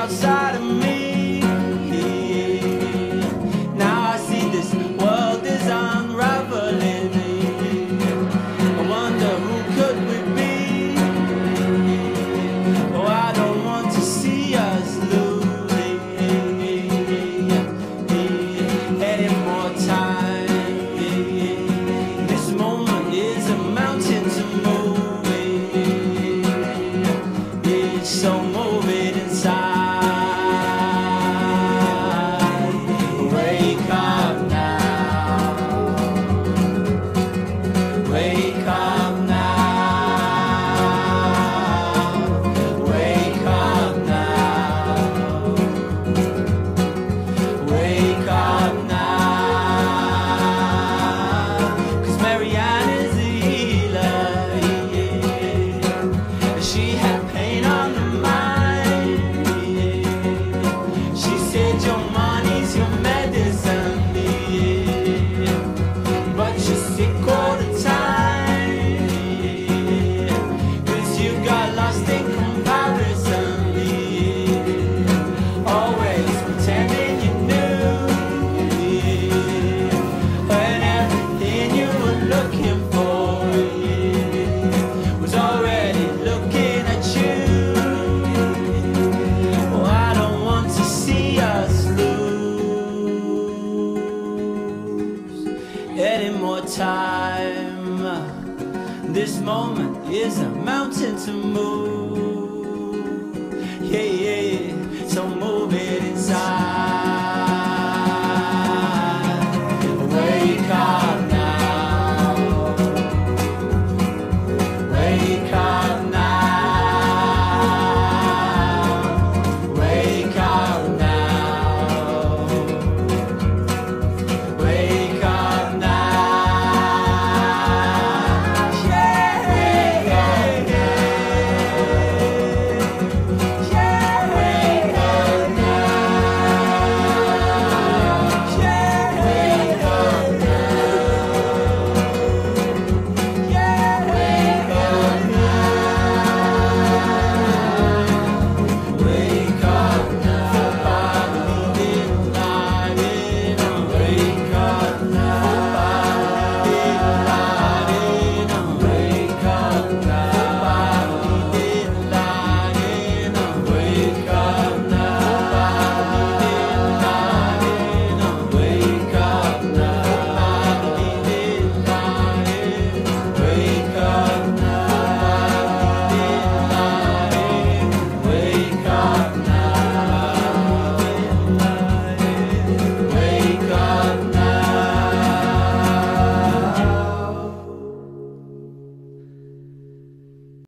outside of me. Now I see this world is unraveling. I wonder who could we be? Oh, I don't want to see us losing any more time. This moment is a mountain to move. So move it inside. Wake up now. Wake up now. Wake up now. Wake up now. 'Cause Marianne is a healer. She had pain on the mind. She said your money's your medicine, but you're sick all the time, 'cause you got lost in comparison, always pretending you knew, when everything you were looking for was already looking at you. Oh, I don't want to see us lose any more time. This moment is a mountain to move. Yeah, yeah, so move it inside.